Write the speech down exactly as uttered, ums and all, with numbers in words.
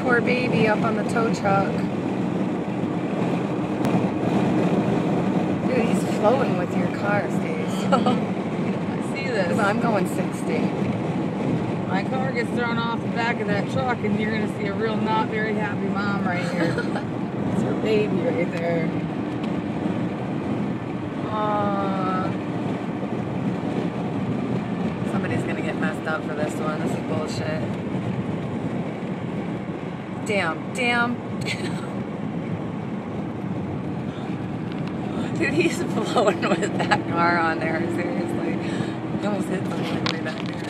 poor baby up on the tow truck. Dude, he's flowing with your car, Stace. I see this. Because I'm going sixty. My car gets thrown off the back of that truck, and you're going to see a real not very happy mom right here. It's her baby right there. Aww. Somebody's going to get messed up for this one. This is bullshit. Damn, damn. Dude, he's flowing with that car on there, seriously. He almost hit somebody back there.